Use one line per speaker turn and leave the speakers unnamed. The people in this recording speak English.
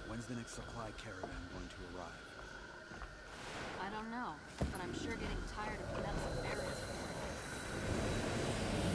When's the next supply caravan going to arrive?
I don't know, but I'm sure getting tired of putting up some barriers for it.